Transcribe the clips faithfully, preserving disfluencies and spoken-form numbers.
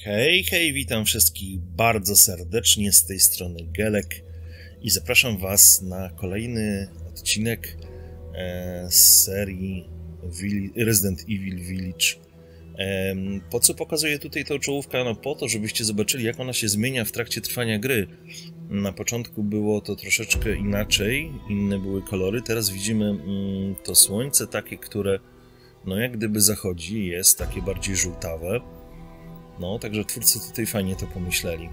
Hej, hej, witam wszystkich bardzo serdecznie z tej strony Gelek i zapraszam Was na kolejny odcinek e, z serii Resident Evil Village. E, po co pokazuję tutaj tę czołówkę? No po to, żebyście zobaczyli, jak ona się zmienia w trakcie trwania gry. Na początku było to troszeczkę inaczej, inne były kolory, teraz widzimy mm, to słońce takie, które no jak gdyby zachodzi, jest takie bardziej żółtawe. No, także twórcy tutaj fajnie to pomyśleli.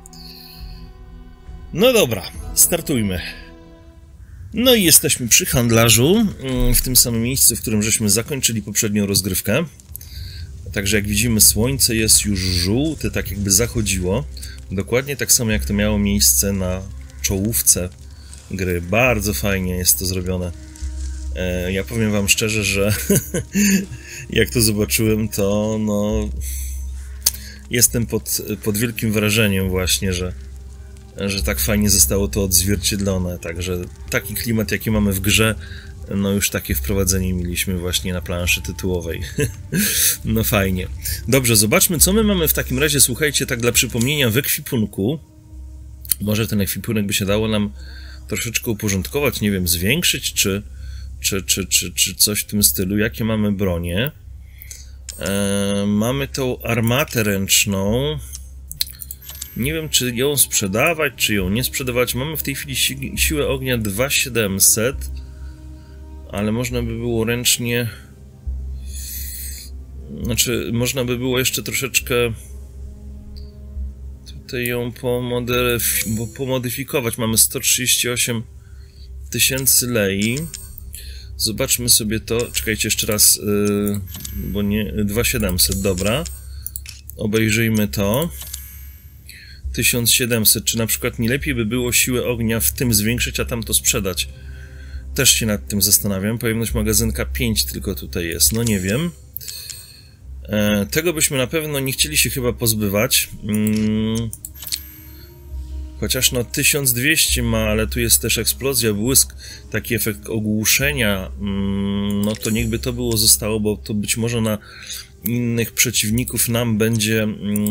No dobra, startujmy. No i jesteśmy przy handlarzu, w tym samym miejscu, w którym żeśmy zakończyli poprzednią rozgrywkę. Także jak widzimy, słońce jest już żółte, tak jakby zachodziło. Dokładnie tak samo jak to miało miejsce na czołówce gry. Bardzo fajnie jest to zrobione. Ja powiem wam szczerze, że jak to zobaczyłem, to no... Jestem pod, pod wielkim wrażeniem właśnie, że, że tak fajnie zostało to odzwierciedlone. Także taki klimat, jaki mamy w grze, no już takie wprowadzenie mieliśmy właśnie na planszy tytułowej. No fajnie. Dobrze, zobaczmy, co my mamy w takim razie, słuchajcie, tak dla przypomnienia, w ekwipunku. Może ten ekwipunek by się dało nam troszeczkę uporządkować, nie wiem, zwiększyć, czy, czy, czy, czy, czy coś w tym stylu. Jakie mamy bronie? E, mamy tą armatę ręczną. Nie wiem, czy ją sprzedawać, czy ją nie sprzedawać. Mamy w tej chwili si siłę ognia dwa tysiące siedemset, ale można by było ręcznie... Znaczy, można by było jeszcze troszeczkę tutaj ją pomodyfikować. Mamy sto trzydzieści osiem tysięcy lei. Zobaczmy sobie to. Czekajcie jeszcze raz, yy, bo nie... dwa tysiące siedemset, dobra. Obejrzyjmy to. tysiąc siedemset. Czy na przykład nie lepiej by było siłę ognia w tym zwiększyć, a tam to sprzedać? Też się nad tym zastanawiam. Pojemność magazynka pięć tylko tutaj jest. No nie wiem. E, tego byśmy na pewno nie chcieli się chyba pozbywać. Mm. Chociaż no tysiąc dwieście ma, ale tu jest też eksplozja, błysk, taki efekt ogłuszenia, no to niechby to było zostało, bo to być może na innych przeciwników nam będzie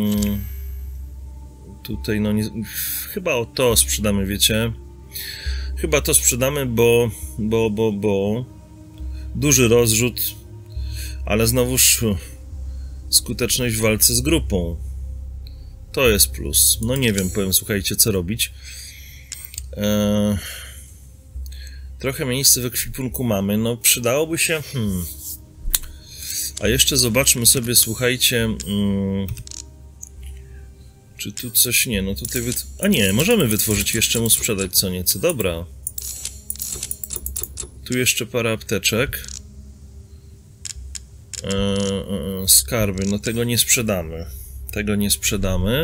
tutaj, no nie, chyba o to sprzedamy, wiecie, chyba to sprzedamy, bo, bo, bo, bo duży rozrzut, ale znowuż skuteczność w walce z grupą. To jest plus. No nie wiem, powiem, słuchajcie, co robić. Eee, trochę miejsca w ekwipunku mamy. No przydałoby się... Hmm. A jeszcze zobaczmy sobie, słuchajcie... Hmm, czy tu coś... Nie, no tutaj... Wyt... A nie, możemy wytworzyć jeszcze mu sprzedać co nieco. Dobra. Tu jeszcze parę apteczek. Eee, e, skarby. No tego nie sprzedamy. Tego nie sprzedamy.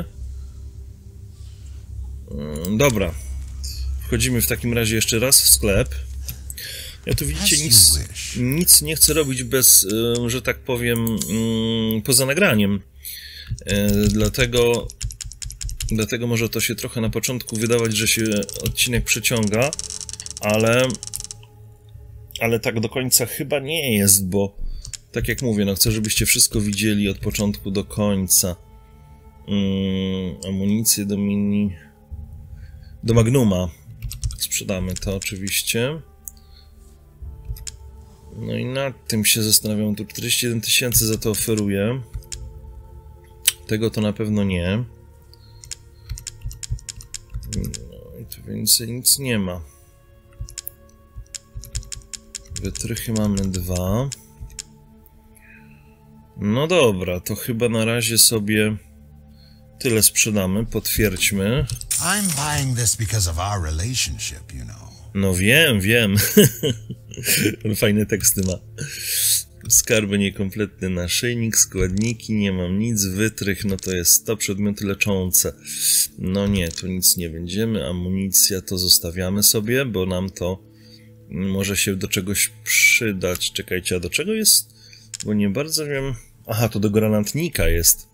Dobra. Wchodzimy w takim razie jeszcze raz w sklep. Ja tu widzicie, nic, nic nie chcę robić bez, że tak powiem, poza nagraniem. Dlatego, dlatego może to się trochę na początku wydawać, że się odcinek przeciąga, ale, ale tak do końca chyba nie jest, bo tak jak mówię, no chcę, żebyście wszystko widzieli od początku do końca. Hmm, amunicję do mini... do Magnuma. Sprzedamy to oczywiście. No i nad tym się zastanawiam. Tu czterdzieści jeden tysięcy za to oferuję. Tego to na pewno nie. No i tu więcej nic nie ma. Wytrychy mamy dwa. No dobra, to chyba na razie sobie tyle sprzedamy, potwierdźmy. I'm buying this because of our relationship, you know. No wiem, wiem. Fajne teksty ma. Skarby niekompletny naszyjnik, składniki, nie mam nic, wytrych, no to jest to przedmioty leczące. No nie, tu nic nie będziemy, amunicja to zostawiamy sobie, bo nam to może się do czegoś przydać. Czekajcie, a do czego jest? Bo nie bardzo wiem... Aha, to do granatnika jest.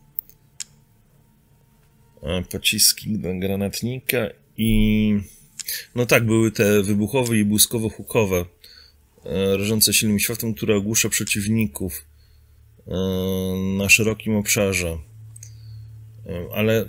Pociski do granatnika i... No tak, były te wybuchowe i błyskowo-hukowe, rażące silnym światłem, które ogłusza przeciwników na szerokim obszarze. Ale...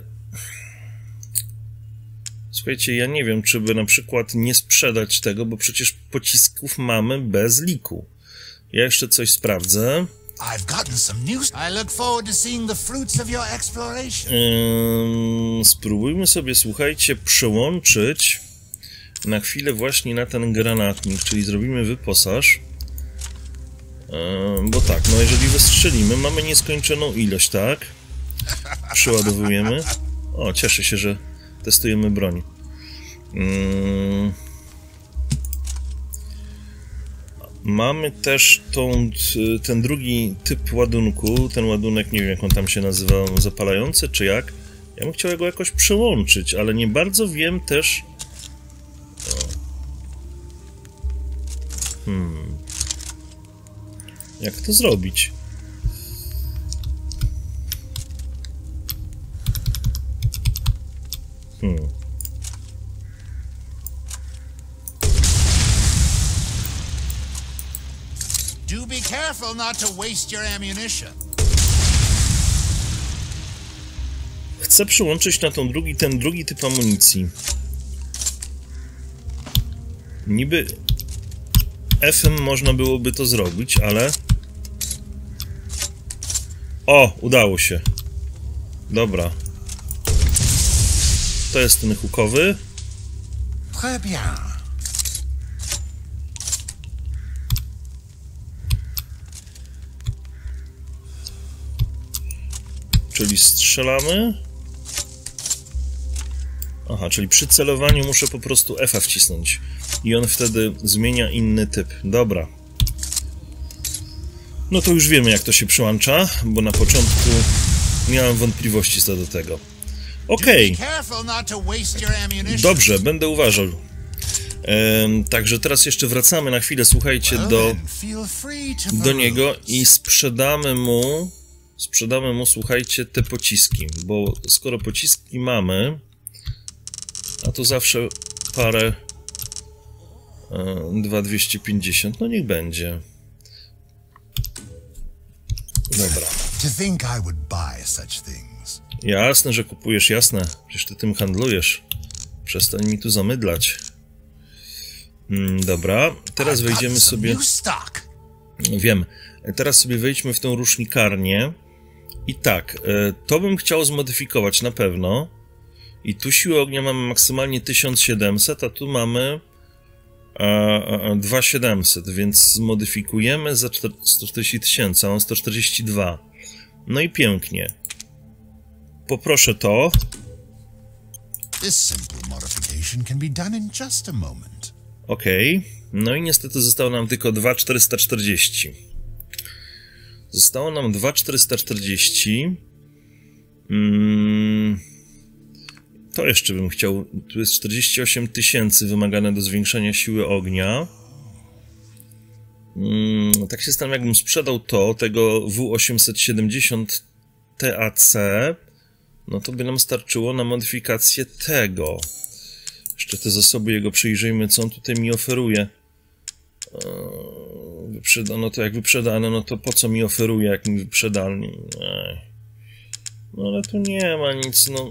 Słuchajcie, ja nie wiem, czy by na przykład nie sprzedać tego, bo przecież pocisków mamy bez liku. Ja jeszcze coś sprawdzę. I've gotten some news. I look forward to seeing the fruits of your exploration. Ym, spróbujmy sobie, słuchajcie, przełączyć na chwilę właśnie na ten granatnik, czyli zrobimy wyposaż. Ym, bo tak, no jeżeli wystrzelimy, mamy nieskończoną ilość, tak? Przeładowujemy. O, cieszę się, że testujemy broń. Ym, Mamy też tą, ten drugi typ ładunku, ten ładunek, nie wiem jak on tam się nazywa, zapalający czy jak. Ja bym chciał go jakoś przełączyć, ale nie bardzo wiem też... Hmm... Jak to zrobić? Hmm... Do be careful not to waste your ammunition. Chcę przyłączyć na tą drugi, ten drugi typ amunicji. Niby F-em można byłoby to zrobić, ale... O! Udało się. Dobra. To jest ten hukowy. Très bien. Czyli strzelamy. Aha, czyli przy celowaniu muszę po prostu F-a wcisnąć. I on wtedy zmienia inny typ. Dobra. No to już wiemy, jak to się przyłącza, bo na początku miałem wątpliwości co do tego. Okej. Okay. Dobrze, będę uważał. Ehm, także teraz jeszcze wracamy na chwilę, słuchajcie, do, do niego i sprzedamy mu... Sprzedamy mu, słuchajcie, te pociski, bo skoro pociski mamy, a to zawsze parę e, dwa dwieście pięćdziesiąt, no niech będzie. Dobra. Jasne, że kupujesz, jasne. Przecież ty tym handlujesz. Przestań mi tu zamydlać. Mm, dobra, teraz wejdziemy sobie... Wiem. Teraz sobie wejdźmy w tą rusznikarnię. I tak, to bym chciał zmodyfikować na pewno. I tu siłę ognia mamy maksymalnie tysiąc siedemset, a tu mamy dwa tysiące siedemset, więc zmodyfikujemy za sto czterdzieści tysięcy, a on sto czterdzieści dwa. No i pięknie. Poproszę to. Okej. Okay. No i niestety zostało nam tylko dwa tysiące czterysta czterdzieści. Zostało nam dwa tysiące czterysta czterdzieści. Hmm. To jeszcze bym chciał... Tu jest czterdzieści osiem tysięcy wymagane do zwiększenia siły ognia. Hmm. Tak się zastanawiam, jakbym sprzedał to, tego W osiemset siedemdziesiąt T A C, no to by nam starczyło na modyfikację tego. Jeszcze te zasoby jego przyjrzyjmy, co on tutaj mi oferuje. Wyprzedano to jak wyprzedane, no to po co mi oferuje, jak mi wyprzedalnie? No ale tu nie ma nic, no.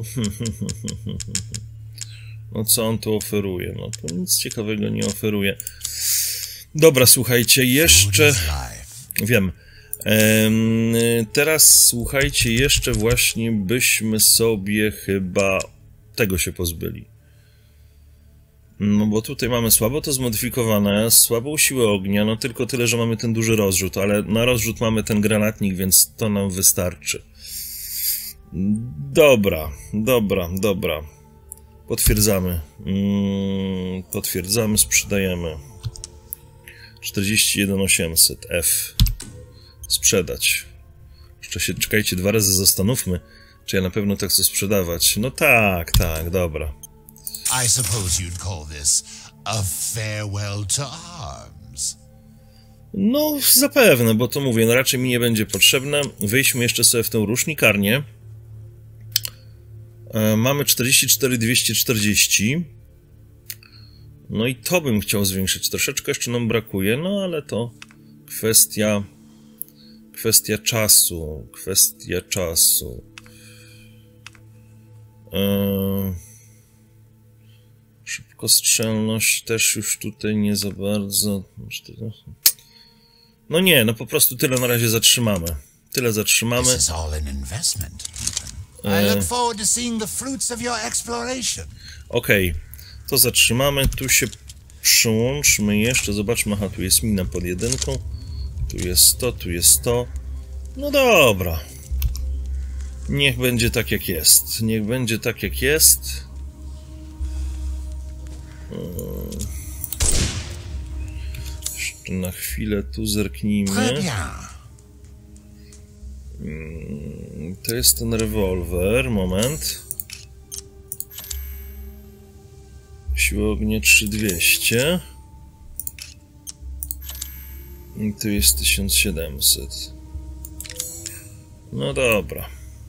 No co on tu oferuje? No to nic ciekawego nie oferuje. Dobra, słuchajcie, jeszcze... Wiem. Ehm, teraz, słuchajcie, jeszcze właśnie byśmy sobie chyba tego się pozbyli. No bo tutaj mamy słabo to zmodyfikowane, słabą siłę ognia, no tylko tyle, że mamy ten duży rozrzut, ale na rozrzut mamy ten granatnik, więc to nam wystarczy. Dobra, dobra, dobra. Potwierdzamy. Mm, potwierdzamy, sprzedajemy. czterdzieści jeden osiemset F. Sprzedać. Jeszcze się, czekajcie, dwa razy zastanówmy, czy ja na pewno tak chcę sprzedawać. No tak, tak, dobra. I suppose you'd call this a farewell to arms. No, zapewne, bo to mówię, no raczej mi nie będzie potrzebne. Wejdźmy jeszcze sobie w tą rusznikarnię. E, mamy czterdzieści cztery dwieście czterdzieści. No i to bym chciał zwiększyć. Troszeczkę jeszcze nam brakuje, no ale to kwestia... Kwestia czasu. Kwestia czasu. Eee, szybkostrzelność też już tutaj nie za bardzo. No nie, no po prostu tyle na razie zatrzymamy. Tyle zatrzymamy. This is all an investment, Ethan. I look forward to seeing the fruits of your exploration. Okej, okay. To zatrzymamy. Tu się przyłączmy jeszcze. Zobaczmy, aha, tu jest mina pod jedynką. Tu jest to, tu jest to. No dobra. Niech będzie tak jak jest. Niech będzie tak jak jest. Jeszcze na chwilę tu zerknijmy. To jest ten rewolwer. Moment. Siła ognia trzy tysiące dwieście. I tu jest tysiąc siedemset. No dobra.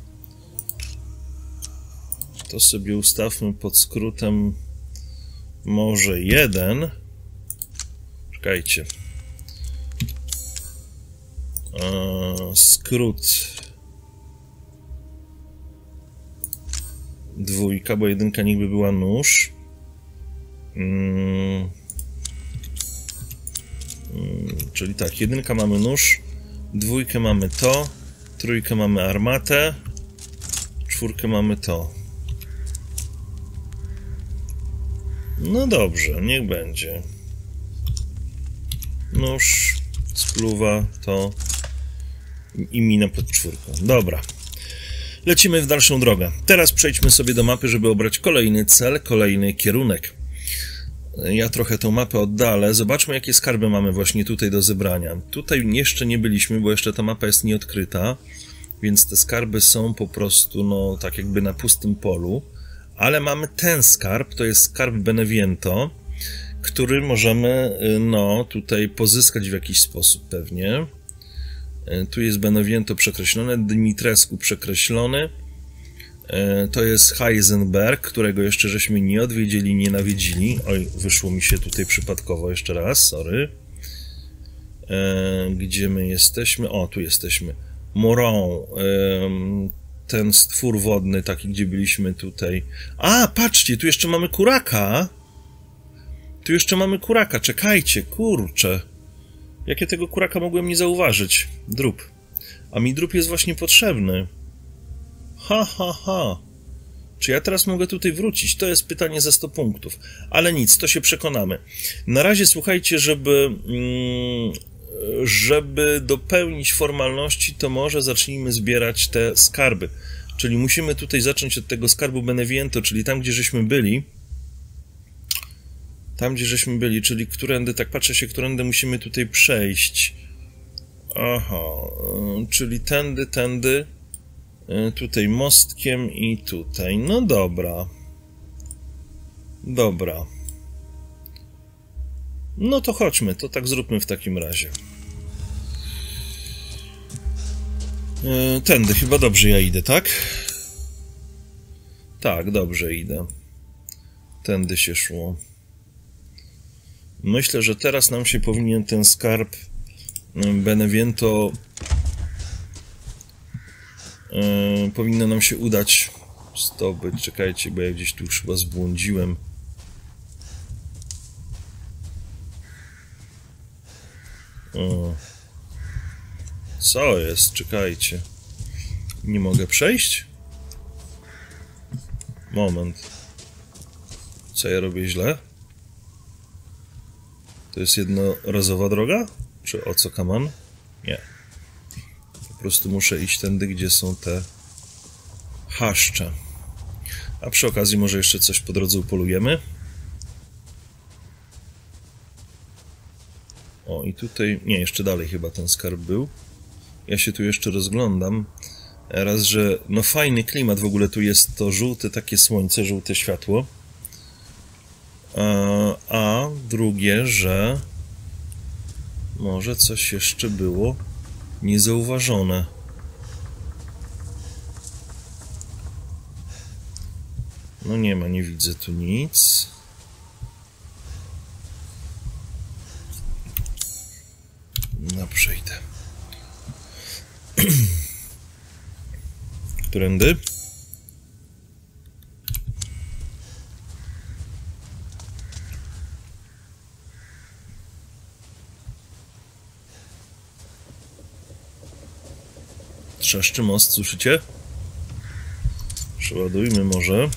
To sobie ustawmy pod skrótem może jeden. Czekajcie. Eee, skrót dwójka, bo jedynka niby była nóż. Hmm. Hmm, czyli tak, jedynka mamy nóż, dwójkę mamy to, trójkę mamy armatę, czwórkę mamy to. No dobrze, niech będzie. Nóż, spluwa, to i mina pod czwórką. Dobra. Lecimy w dalszą drogę. Teraz przejdźmy sobie do mapy, żeby obrać kolejny cel, kolejny kierunek. Ja trochę tą mapę oddalę. Zobaczmy, jakie skarby mamy właśnie tutaj do zebrania. Tutaj jeszcze nie byliśmy, bo jeszcze ta mapa jest nieodkryta, więc te skarby są po prostu, no, tak jakby na pustym polu. Ale mamy ten skarb, to jest skarb Beneviento, który możemy, no, tutaj pozyskać w jakiś sposób pewnie. Tu jest Beneviento przekreślone, Dimitrescu przekreślony. To jest Heisenberg, którego jeszcze żeśmy nie odwiedzili, nie nawiedzili. Oj, wyszło mi się tutaj przypadkowo jeszcze raz, sorry. Gdzie my jesteśmy? O, tu jesteśmy. Moron, ten stwór wodny, taki, gdzie byliśmy tutaj. A, patrzcie, tu jeszcze mamy kuraka. Tu jeszcze mamy kuraka, czekajcie, kurczę. Jak ja tego kuraka mogłem nie zauważyć? Drób. A mi drób jest właśnie potrzebny. Ha, ha, ha. Czy ja teraz mogę tutaj wrócić? To jest pytanie za sto punktów. Ale nic, to się przekonamy. Na razie słuchajcie, żeby... Mm, żeby dopełnić formalności, to może zacznijmy zbierać te skarby. Czyli musimy tutaj zacząć od tego skarbu Beneviento, czyli tam, gdzie żeśmy byli. Tam, gdzie żeśmy byli, czyli którędy, tak patrzę się, którędy musimy tutaj przejść. Aha, czyli tędy, tędy, tutaj mostkiem i tutaj. No dobra. Dobra. No to chodźmy, to tak zróbmy w takim razie. Tędy, chyba dobrze ja idę, tak? Tak, dobrze idę. Tędy się szło. Myślę, że teraz nam się powinien ten skarb Beneviento yy, powinno nam się udać zdobyć. Czekajcie, bo ja gdzieś tu już chyba zbłądziłem. O. Co jest? Czekajcie. Nie mogę przejść? Moment. Co ja robię źle? To jest jednorazowa droga? Czy o co, kaman? Nie. Po prostu muszę iść tędy, gdzie są te chaszcze. A przy okazji może jeszcze coś po drodze upolujemy. O, i tutaj... Nie, jeszcze dalej chyba ten skarb był. Ja się tu jeszcze rozglądam. Raz, że... No fajny klimat w ogóle tu jest, to żółte takie słońce, żółte światło. A drugie, że może coś jeszcze było niezauważone. No nie ma, nie widzę tu nic. No przejdę. Którędy? Trzeszczy most, słyszycie? Przeładujmy może.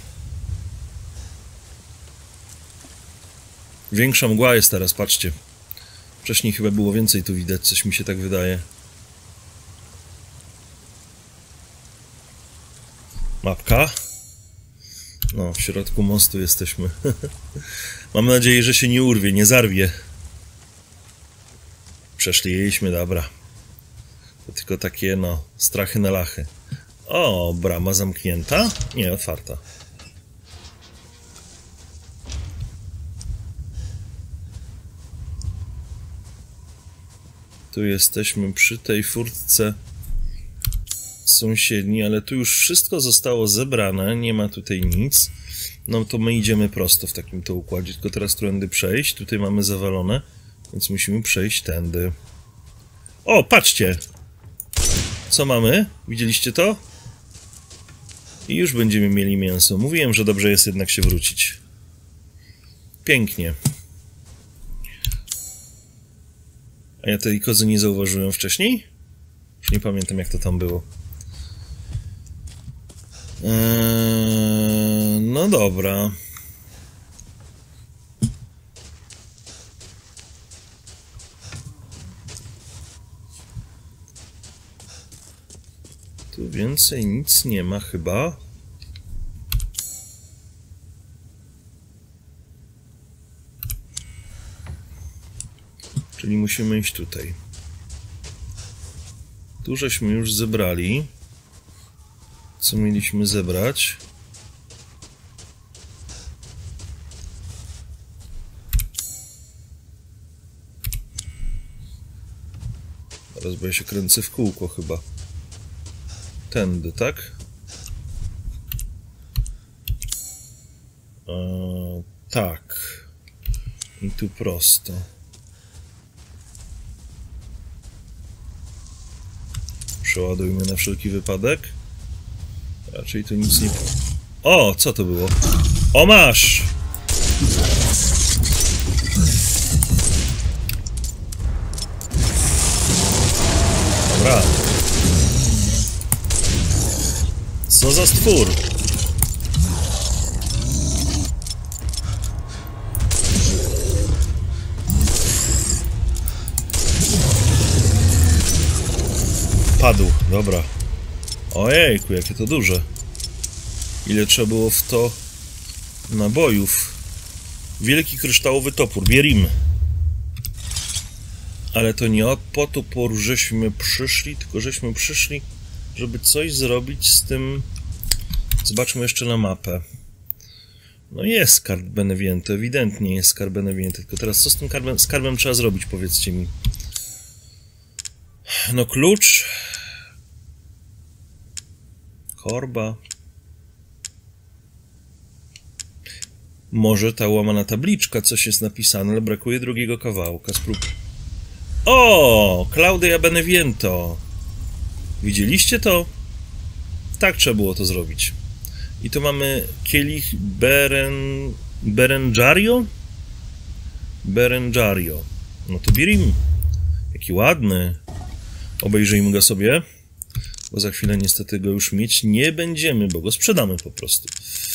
Większa mgła jest teraz, patrzcie. Wcześniej chyba było więcej tu widać, coś mi się tak wydaje. Mapka. No, w środku mostu jesteśmy. Mam nadzieję, że się nie urwie, nie zarwie. Przeszliśmy, dobra. To tylko takie, no, strachy na lachy. O, brama zamknięta? Nie, otwarta. Tu jesteśmy przy tej furtce sąsiedniej, ale tu już wszystko zostało zebrane, nie ma tutaj nic. No to my idziemy prosto w takim to układzie, tylko teraz którędy przejść. Tutaj mamy zawalone, więc musimy przejść tędy. O, patrzcie! Co mamy? Widzieliście to? I już będziemy mieli mięso. Mówiłem, że dobrze jest jednak się wrócić. Pięknie. A ja tej kozy nie zauważyłem wcześniej? Już nie pamiętam, jak to tam było. Eee, no dobra. Tu więcej nic nie ma chyba. Czyli musimy iść tutaj. Tu żeśmy już zebrali. Co mieliśmy zebrać? Teraz bo ja się kręcę w kółko chyba. Tędy, tak? Eee, tak. I tu prosto. Przeładujmy na wszelki wypadek. Raczej tu nic nie... O, co to było? O, masz! Dobra. Co za stwór? Padł, dobra. Ojejku, jakie to duże. Ile trzeba było w to nabojów. Wielki kryształowy topór, bierzmy. Ale to nie po topór żeśmy przyszli, tylko żeśmy przyszli, żeby coś zrobić z tym. Zobaczmy jeszcze na mapę. No jest skarb Beneviento, ewidentnie jest skarb Beneviento. Tylko teraz co z tym skarbem, skarbem trzeba zrobić, powiedzcie mi. No klucz. Korba. Może ta łamana tabliczka, coś jest napisane, ale brakuje drugiego kawałka. Sprób... O! Claudia Beneviento. Widzieliście to? Tak trzeba było to zrobić. I tu mamy kielich Beren... Berengario? Berengario. No to bierim. Jaki ładny. Obejrzyjmy go sobie. Bo za chwilę niestety go już mieć nie będziemy, bo go sprzedamy po prostu.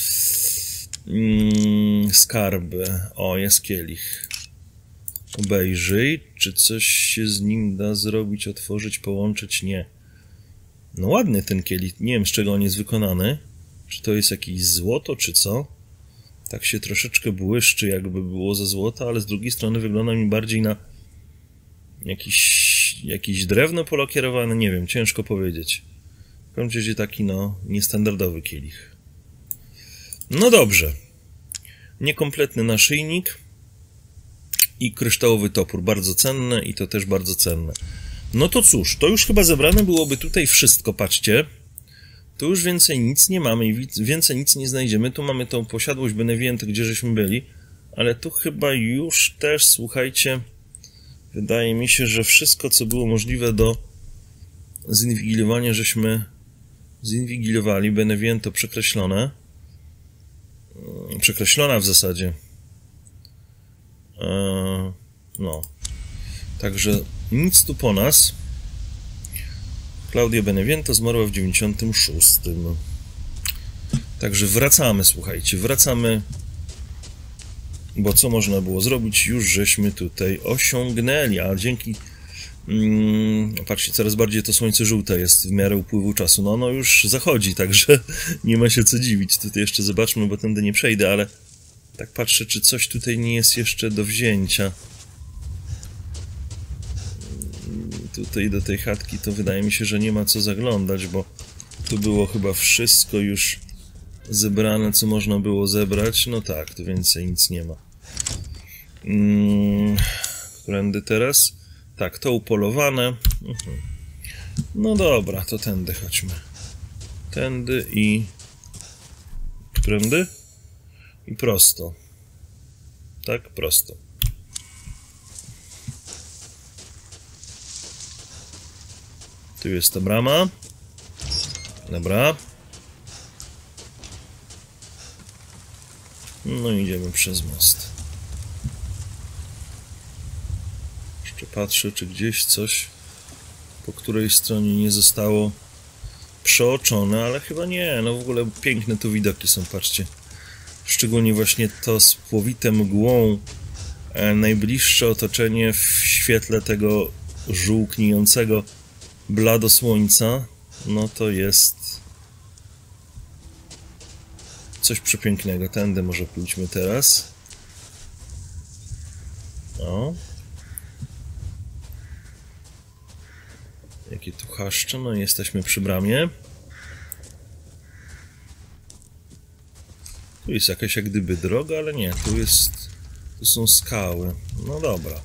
Mm, skarby. O, jest kielich. Obejrzyj, czy coś się z nim da zrobić, otworzyć, połączyć? Nie. No ładny ten kielich. Nie wiem, z czego on jest wykonany. Czy to jest jakieś złoto, czy co? Tak się troszeczkę błyszczy, jakby było ze złota, ale z drugiej strony wygląda mi bardziej na jakiś, jakiś drewno polakierowane. Nie wiem, ciężko powiedzieć. W każdym razie taki, no, niestandardowy kielich. No dobrze. Niekompletny naszyjnik i kryształowy topór. Bardzo cenne i to też bardzo cenne. No to cóż, to już chyba zebrane byłoby tutaj wszystko, patrzcie. Tu już więcej nic nie mamy i więcej nic nie znajdziemy. Tu mamy tą posiadłość Beneviento, gdzie żeśmy byli, ale tu chyba już też, słuchajcie, wydaje mi się, że wszystko, co było możliwe do zinwigilowania, żeśmy zinwigilowali. Beneviento przekreślone. Przekreślona w zasadzie. No. Także nic tu po nas. Claudia Beneviento zmarła w dziewięćdziesiątym szóstym. Także wracamy, słuchajcie, wracamy. Bo co można było zrobić, już żeśmy tutaj osiągnęli, a dzięki... Mm, patrzcie, coraz bardziej to słońce żółte jest w miarę upływu czasu. No ono już zachodzi, także nie ma się co dziwić. Tutaj jeszcze zobaczmy, bo tędy nie przejdę, ale tak patrzę, czy coś tutaj nie jest jeszcze do wzięcia. Tutaj do tej chatki to wydaje mi się, że nie ma co zaglądać, bo tu było chyba wszystko już zebrane, co można było zebrać. No tak, tu więcej nic nie ma. Hmm, którędy teraz? Tak, to upolowane. Mhm. No dobra, to tędy chodźmy. Tędy i... Którędy? I prosto. Tak, prosto. Tu jest ta brama. Dobra. No idziemy przez most. Jeszcze patrzę, czy gdzieś coś po której stronie nie zostało przeoczone, ale chyba nie. No w ogóle piękne tu widoki są, patrzcie. Szczególnie właśnie to spłowite mgłą e, najbliższe otoczenie w świetle tego żółknijącego blado słońca. No to jest coś przepięknego. Tędy może pójdźmy teraz. O. Jakie tu chaszcze. No jesteśmy przy bramie. Tu jest jakaś jak gdyby droga, ale nie. Tu jest... Tu są skały. No dobra.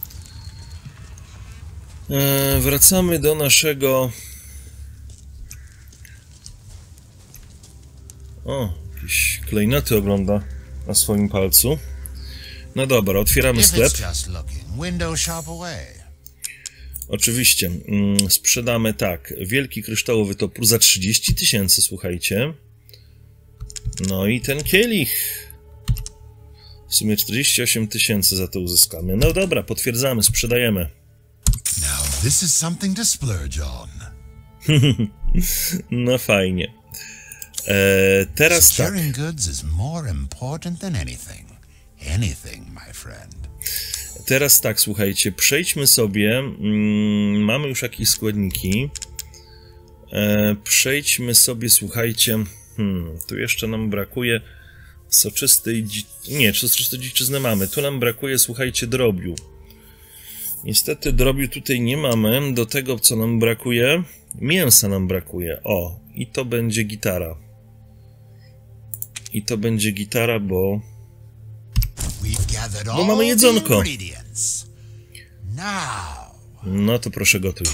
E, wracamy do naszego... O, jakieś klejnoty ogląda na swoim palcu. No dobra, otwieramy sklep. Oczywiście, mm, sprzedamy tak, wielki kryształowy topór za trzydzieści tysięcy, słuchajcie. No i ten kielich. W sumie czterdzieści osiem tysięcy za to uzyskamy. No dobra, potwierdzamy, sprzedajemy. Now this is something to splurge on. No fajnie. E, teraz tak. Securing goods is more important than anything. Anything, my friend. Teraz tak, słuchajcie, przejdźmy sobie, mm, mamy już jakieś składniki, e, przejdźmy sobie, słuchajcie, hmm, tu jeszcze nam brakuje soczystej, dzi nie, soczystej dziczyzny mamy, tu nam brakuje, słuchajcie, drobiu. Niestety drobiu tutaj nie mamy, do tego co nam brakuje, mięsa nam brakuje, o, i to będzie gitara. I to będzie gitara, bo... Bo mamy jedzonko. No to proszę gotuj.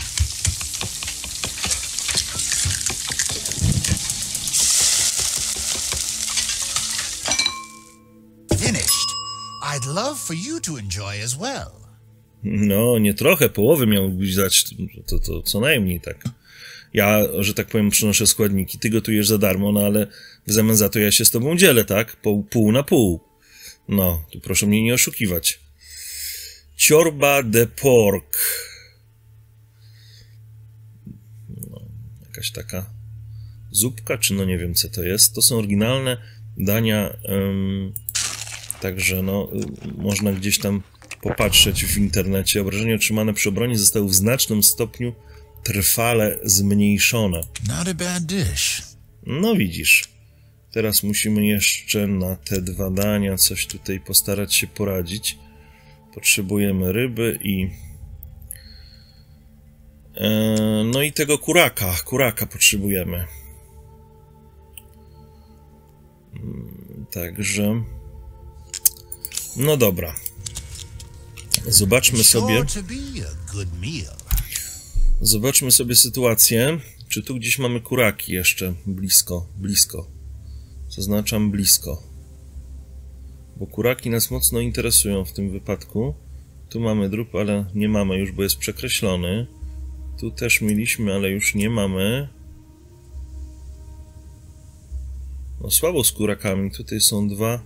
No, nie trochę, połowy miałbyś dać, to, to co najmniej tak. Ja, że tak powiem, przynoszę składniki, ty gotujesz za darmo, no ale w zamian za to ja się z tobą dzielę, tak? Pół, pół na pół. No, tu proszę mnie nie oszukiwać. Ciorba de pork. No, jakaś taka zupka, czy no nie wiem co to jest. To są oryginalne dania, um, także no, można gdzieś tam popatrzeć w internecie. Obrażenia otrzymane przy obronie zostały w znacznym stopniu trwale zmniejszone. Not a bad dish. No widzisz. Teraz musimy jeszcze na te dwa dania coś tutaj postarać się poradzić. Potrzebujemy ryby i... E, no i tego kuraka. Kuraka potrzebujemy. Także... No dobra. Zobaczmy sobie... Zobaczmy sobie sytuację. Czy tu gdzieś mamy kuraki jeszcze blisko? Blisko. Zaznaczam blisko. Bo kuraki nas mocno interesują w tym wypadku. Tu mamy drób, ale nie mamy już, bo jest przekreślony. Tu też mieliśmy, ale już nie mamy. No słabo z kurakami. Tutaj są dwa...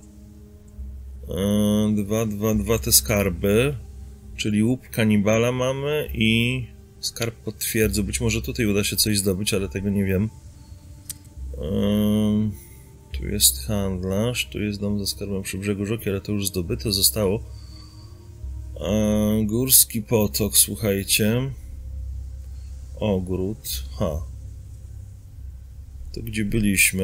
Yy, dwa, dwa, dwa te skarby. Czyli łup kanibala mamy i... Skarb potwierdzę. Być może tutaj uda się coś zdobyć, ale tego nie wiem. Ehm, tu jest handlarz, tu jest dom ze skarbem przy brzegu rzeki, ale to już zdobyte zostało. Ehm, górski potok, słuchajcie. Ogród. Ha. To gdzie byliśmy?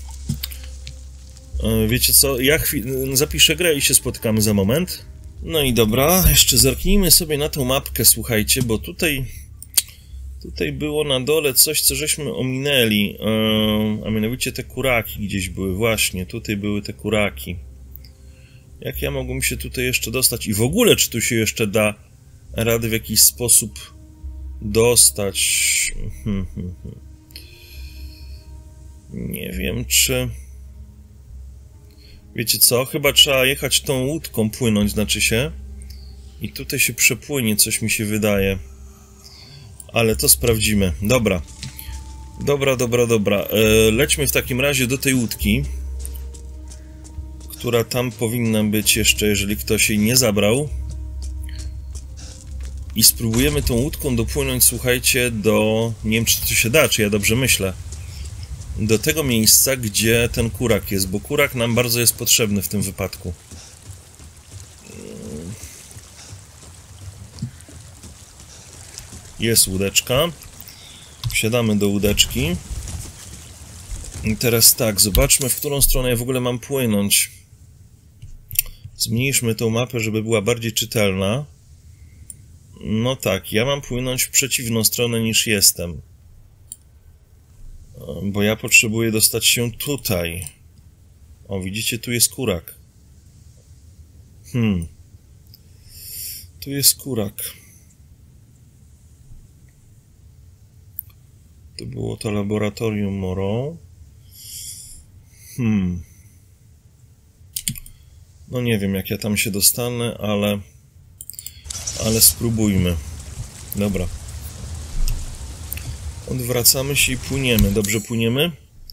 Ehm, wiecie co? Ja zapiszę grę i się spotykamy za moment. No i dobra, jeszcze zerknijmy sobie na tą mapkę, słuchajcie, bo tutaj tutaj było na dole coś, co żeśmy ominęli, yy, a mianowicie te kuraki gdzieś były, właśnie, tutaj były te kuraki. Jak ja mogłem się tutaj jeszcze dostać i w ogóle, czy tu się jeszcze da rady w jakiś sposób dostać? Hmm, hmm, hmm. Nie wiem, czy... Wiecie co? Chyba trzeba jechać tą łódką, płynąć, znaczy się. I tutaj się przepłynie, coś mi się wydaje. Ale to sprawdzimy. Dobra. Dobra, dobra, dobra. E, lećmy w takim razie do tej łódki, która tam powinna być jeszcze, jeżeli ktoś jej nie zabrał. I spróbujemy tą łódką dopłynąć, słuchajcie, do... Nie wiem, czy to się da, czy ja dobrze myślę. Do tego miejsca, gdzie ten kurak jest, bo kurak nam bardzo jest potrzebny w tym wypadku. Jest łódeczka. Wsiadamy do łódeczki. I teraz tak, zobaczmy, w którą stronę ja w ogóle mam płynąć. Zmniejszmy tą mapę, żeby była bardziej czytelna. No tak, ja mam płynąć w przeciwną stronę niż jestem. Bo ja potrzebuję dostać się tutaj. O, widzicie, tu jest kurak. Hmm. Tu jest kurak. To było to laboratorium Moreau. Hmm. No nie wiem, jak ja tam się dostanę, ale... Ale spróbujmy. Dobra. Odwracamy się i płyniemy. Dobrze płyniemy?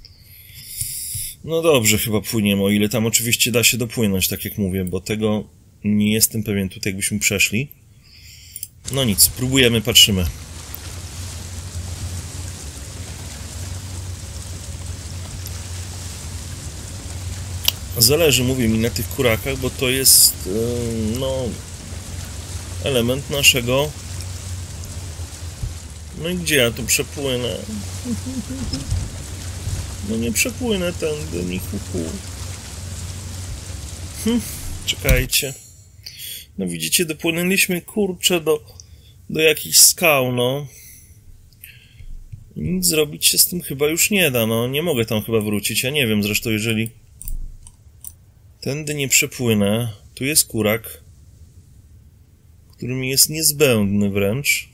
No dobrze, chyba płyniemy, o ile tam oczywiście da się dopłynąć, tak jak mówię, bo tego nie jestem pewien tutaj, jakbyśmy przeszli. No nic, próbujemy, patrzymy. Zależy, mówię mi, na tych kurakach, bo to jest, yy, no, element naszego... No i gdzie ja tu przepłynę? No nie przepłynę tędy, ni kuku. Hm, czekajcie. No widzicie, dopłynęliśmy, kurczę, do, do jakichś skał, no. Nic zrobić się z tym chyba już nie da, no. Nie mogę tam chyba wrócić, ja nie wiem, zresztą jeżeli tędy nie przepłynę, tu jest kurak, który mi jest niezbędny wręcz.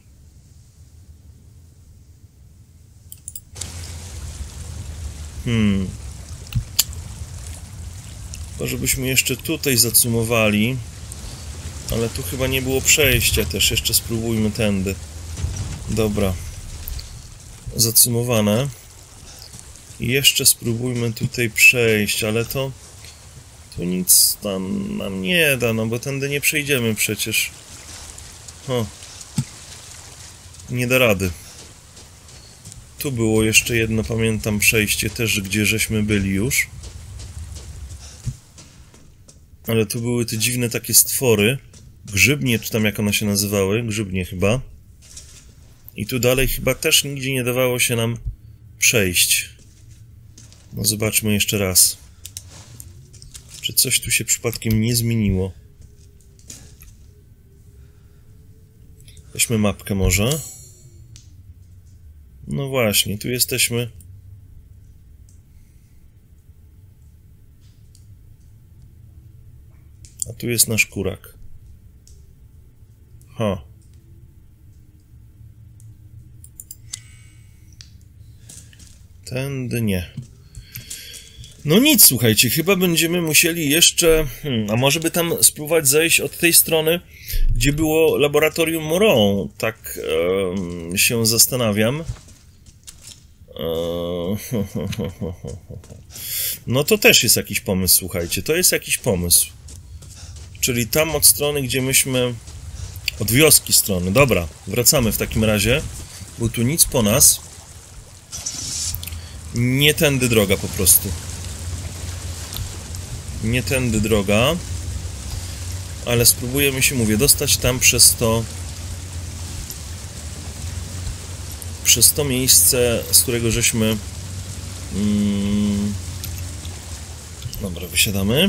Hmm. To żebyśmy jeszcze tutaj zacumowali. Ale tu chyba nie było przejścia też. Jeszcze spróbujmy tędy. Dobra. Zacumowane. I jeszcze spróbujmy tutaj przejść, ale to... Tu nic tam nam nie da, no bo tędy nie przejdziemy przecież. O. Nie da rady. Tu było jeszcze jedno, pamiętam, przejście też, gdzie żeśmy byli już. Ale tu były te dziwne takie stwory. Grzybnie, czy tam jak one się nazywały? Grzybnie chyba. I tu dalej chyba też nigdzie nie dawało się nam przejść. No zobaczmy jeszcze raz. Czy coś tu się przypadkiem nie zmieniło? Weźmy mapkę może. No właśnie, tu jesteśmy. A tu jest nasz kurak. Ha. Tędy nie. No nic, słuchajcie, chyba będziemy musieli jeszcze... Hmm, a może by tam spróbować zejść od tej strony, gdzie było laboratorium Moreau. Tak um, się zastanawiam. No to też jest jakiś pomysł, słuchajcie, to jest jakiś pomysł. Czyli tam od strony, gdzie myśmy Od wioski strony. Dobra, wracamy w takim razie, bo tu nic po nas. Nie tędy droga po prostu. Nie tędy droga. Ale spróbujemy się, mówię, dostać tam przez to... Przez to miejsce, z którego żeśmy... Mm, dobra, wysiadamy.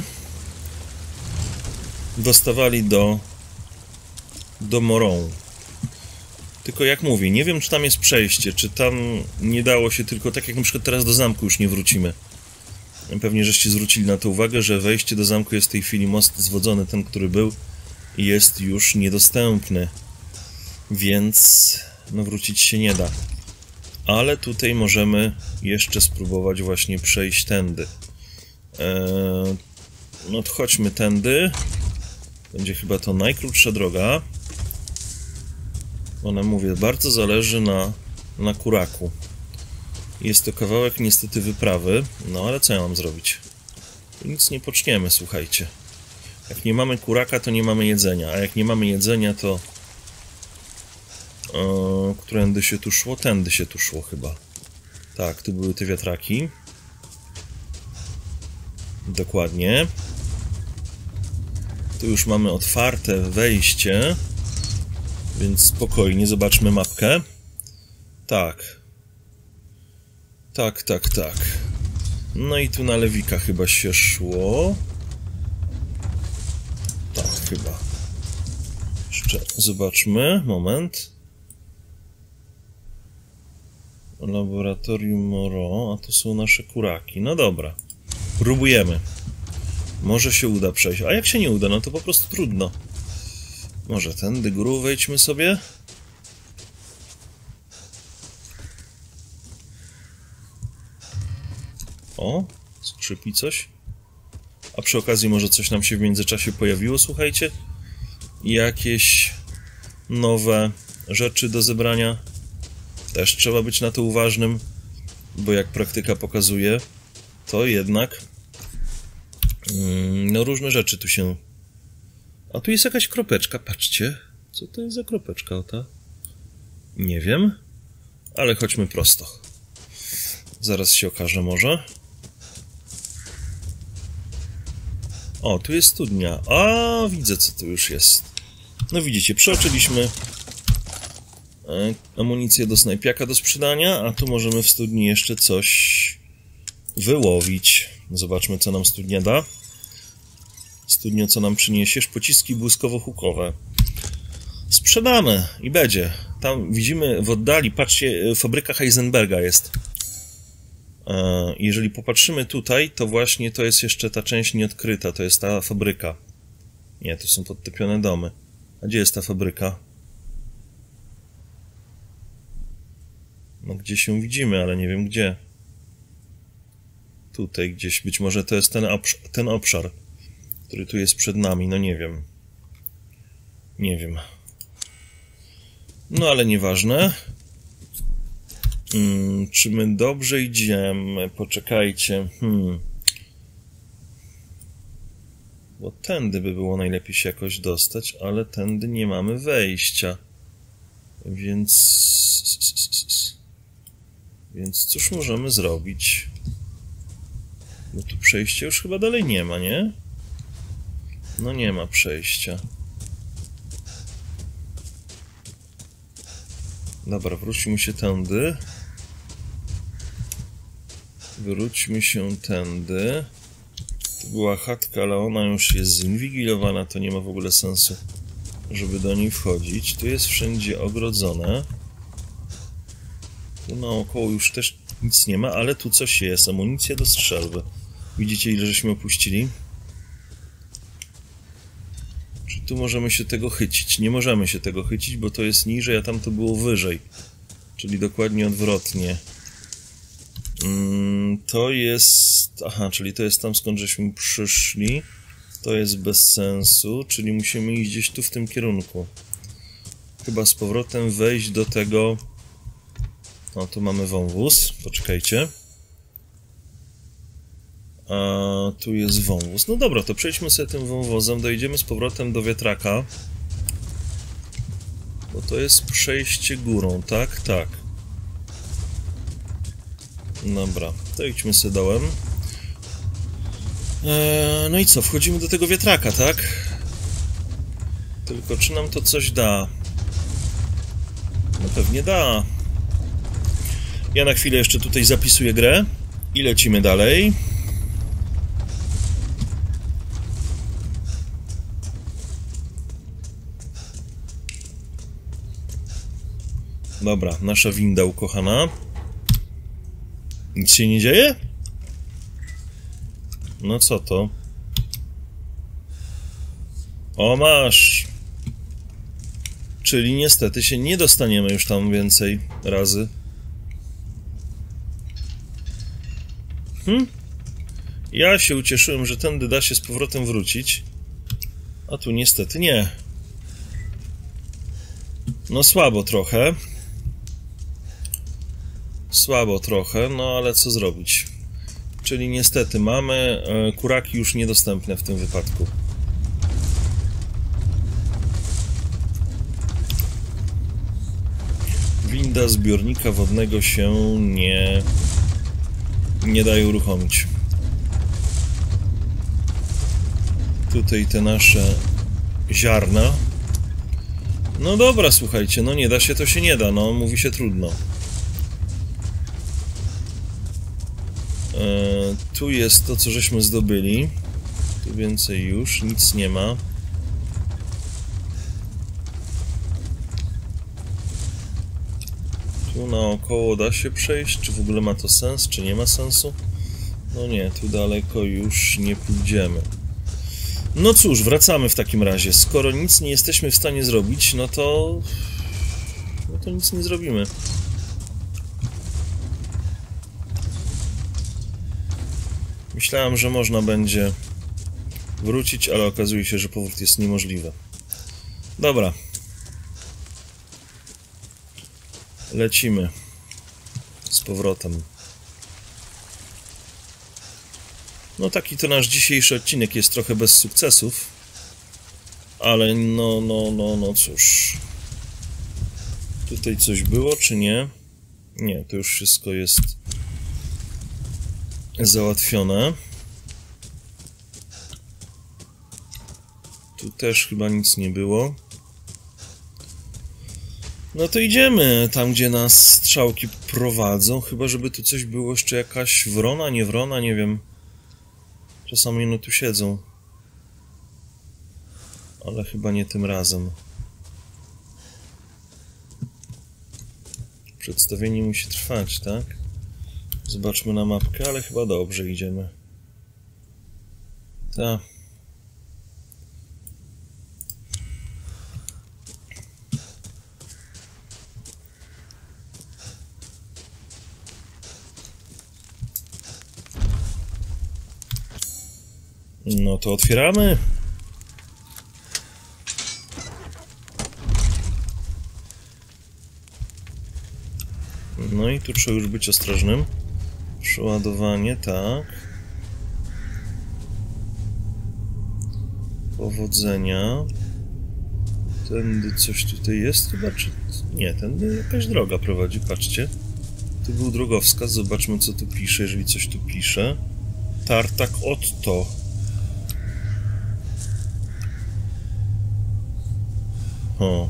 Dostawali do... Do Morą. Tylko jak mówię, nie wiem, czy tam jest przejście, czy tam nie dało się tylko... Tak jak na przykład teraz do zamku już nie wrócimy. Pewnie żeście zwrócili na to uwagę, że wejście do zamku jest w tej chwili most zwodzony, ten, który był, jest już niedostępny. Więc no wrócić się nie da. Ale tutaj możemy jeszcze spróbować właśnie przejść tędy. Eee, no to chodźmy tędy. Będzie chyba to najkrótsza droga. Ona, mówię, bardzo zależy na, na kuraku. Jest to kawałek niestety wyprawy, no ale co ja mam zrobić? Nic nie poczniemy, słuchajcie. Jak nie mamy kuraka, to nie mamy jedzenia, a jak nie mamy jedzenia, to... Yy, którędy się tu szło? Tędy się tu szło chyba. Tak, tu były te wiatraki. Dokładnie. Tu już mamy otwarte wejście, więc spokojnie, zobaczmy mapkę. Tak. Tak, tak, tak. No i tu na lewika chyba się szło. Tak, chyba. Jeszcze zobaczmy. Moment. Laboratorium Moro, a to są nasze kuraki. No dobra. Próbujemy. Może się uda przejść. A jak się nie uda, no to po prostu trudno. Może tędy górą wejdźmy sobie? O, skrzypi coś. A przy okazji może coś nam się w międzyczasie pojawiło, słuchajcie? Jakieś nowe rzeczy do zebrania. Też trzeba być na to uważnym, bo jak praktyka pokazuje, to jednak mm, no różne rzeczy tu się... A tu jest jakaś kropeczka, patrzcie. Co to jest za kropeczka o ta? Nie wiem, ale chodźmy prosto. Zaraz się okaże może. O, tu jest studnia. A, widzę, co tu już jest. No widzicie, przeoczyliśmy amunicję do snajpiaka do sprzedania, a tu możemy w studni jeszcze coś wyłowić. Zobaczmy, co nam studnia da. Studnio, co nam przyniesiesz? Pociski błyskowo-hukowe. Sprzedamy i będzie. Tam widzimy w oddali, patrzcie, fabryka Heisenberga jest. Jeżeli popatrzymy tutaj, to właśnie to jest jeszcze ta część nieodkryta, to jest ta fabryka. Nie, to są podtopione domy. A gdzie jest ta fabryka? No gdzieś ją widzimy, ale nie wiem gdzie. Tutaj gdzieś, być może to jest ten, obsz ten obszar, który tu jest przed nami, no nie wiem. Nie wiem. No ale nieważne. Hmm, czy my dobrze idziemy? Poczekajcie. Hmm. Bo tędy by było najlepiej się jakoś dostać, ale tędy nie mamy wejścia. Więc... Więc cóż możemy zrobić? Bo tu przejścia już chyba dalej nie ma, nie? No nie ma przejścia. Dobra, wróćmy się tędy. Wróćmy się tędy. Tu była chatka, ale ona już jest zinwigilowana, to nie ma w ogóle sensu, żeby do niej wchodzić. Tu jest wszędzie ogrodzone. Tu naokoło już też nic nie ma, ale tu coś jest. Amunicja do strzelby. Widzicie, ile żeśmy opuścili? Czy tu możemy się tego chycić? Nie możemy się tego chycić, bo to jest niżej, a tam to było wyżej. Czyli dokładnie odwrotnie. Mm, to jest... Aha, czyli to jest tam, skąd żeśmy przyszli. To jest bez sensu, czyli musimy iść gdzieś tu w tym kierunku. Chyba z powrotem wejść do tego... O, tu mamy wąwóz. Poczekajcie. A tu jest wąwóz. No dobra, to przejdźmy sobie tym wąwozem, dojdziemy z powrotem do wiatraka. To jest przejście górą, tak? Tak. Dobra, to idźmy sobie dołem. Eee, no i co? Wchodzimy do tego wiatraka, tak? Tylko czy nam to coś da? No pewnie da. Ja na chwilę jeszcze tutaj zapisuję grę i lecimy dalej. Dobra, nasza winda ukochana. Nic się nie dzieje? No co to? O, masz! Czyli niestety się nie dostaniemy już tam więcej razy. Hm? Ja się ucieszyłem, że tędy da się z powrotem wrócić. A tu niestety nie. No słabo trochę. Słabo trochę, no ale co zrobić? Czyli niestety mamy e, kuraki już niedostępne w tym wypadku. Winda zbiornika wodnego się nie, nie daje uruchomić. Tutaj te nasze ziarna. No dobra, słuchajcie, no nie da się, to się nie da, no mówi się trudno. E, tu jest to, co żeśmy zdobyli. Tu więcej już, nic nie ma. Tu naokoło da się przejść, czy w ogóle ma to sens, czy nie ma sensu? No nie, tu daleko już nie pójdziemy. No cóż, wracamy w takim razie. Skoro nic nie jesteśmy w stanie zrobić, no to... No to nic nie zrobimy. Myślałem, że można będzie wrócić, ale okazuje się, że powrót jest niemożliwy. Dobra. Lecimy z powrotem. No taki to nasz dzisiejszy odcinek jest trochę bez sukcesów. Ale no, no, no, no cóż. Tutaj coś było, czy nie? Nie, to już wszystko jest załatwione. Tu też chyba nic nie było. No to idziemy tam, gdzie nas strzałki prowadzą. Chyba, żeby tu coś było jeszcze jakaś wrona, nie wrona, nie wiem. Czasami one tu siedzą. Ale chyba nie tym razem. Przedstawienie musi trwać, tak? Zobaczmy na mapkę, ale chyba dobrze idziemy. Tak. No to otwieramy. No i tu trzeba już być ostrożnym. Przeładowanie, tak. Powodzenia. Tędy coś tutaj jest chyba, czy... Nie, tędy jakaś droga prowadzi, patrzcie. Tu był drogowskaz, zobaczmy co tu pisze, jeżeli coś tu pisze. Tartak Otto. O.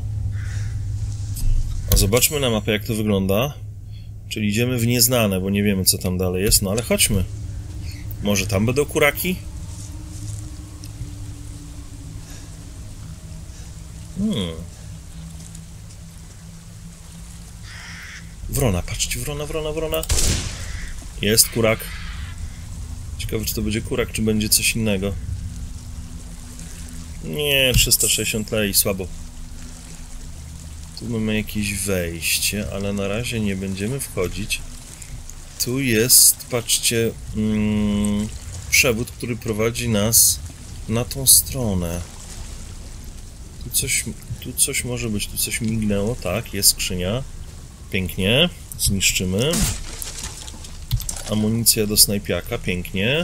A zobaczmy na mapę, jak to wygląda. Czyli idziemy w nieznane, bo nie wiemy, co tam dalej jest. No ale chodźmy. Może tam będą kuraki? Hmm. Wrona, patrzcie, wrona, wrona, wrona. Jest kurak. Ciekawe, czy to będzie kurak, czy będzie coś innego. Nie, trzysta sześćdziesiąt lei, słabo. Tu mamy jakieś wejście, ale na razie nie będziemy wchodzić. Tu jest, patrzcie, mm, przewód, który prowadzi nas na tą stronę. Tu coś, tu coś może być, tu coś mignęło, tak, jest skrzynia. Pięknie, zniszczymy. Amunicja do snajpiaka, pięknie.